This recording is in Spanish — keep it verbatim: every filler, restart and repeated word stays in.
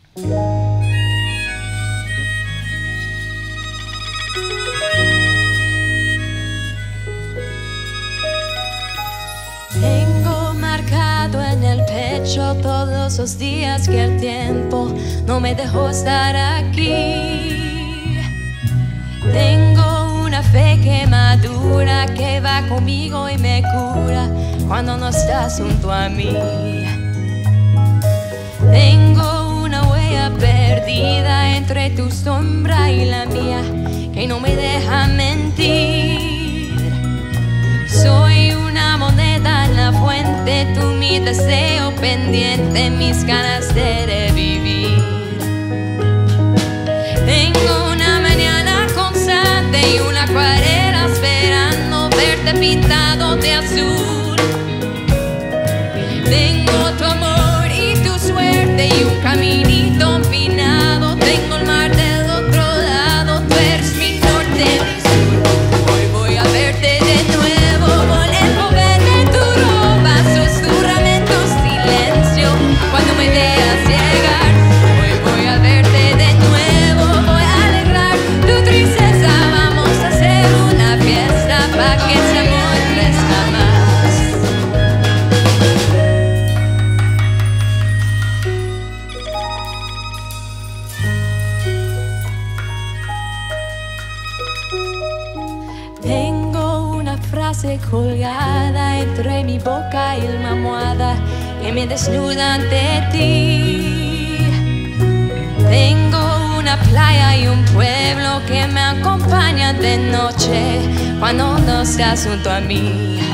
Tengo marcado en el pecho todos los días que el tiempo no me dejó estar aquí. Tengo una fe que madura, que va conmigo y me cura cuando no estás junto a mí. Tengo una huella perdida entre tu sombra y la mía que no me deja mentir. Soy una moneda en la fuente, tú mi deseo pendiente, mis ganas de revivir. Tengo una mañana constante y una acuarela esperando verte pintado de azul. Tengo tu amor y tu suerte y un caminito empinado. Tengo el mar del otro lado, tú eres mi norte, mi sur. Hoy voy a verte de nuevo, con el poder de tu ropa, susurrame en tu silencio cuando me veas llegar. Hoy voy a verte de nuevo, voy a alegrar tu tristeza. Vamos a hacer una fiesta para que ese amor crezca más. Tengo una frase colgada entre mi boca y la almohada que me desnuda ante ti. Tengo una playa y un pueblo que me acompañan de noche cuando no estás junto a mí.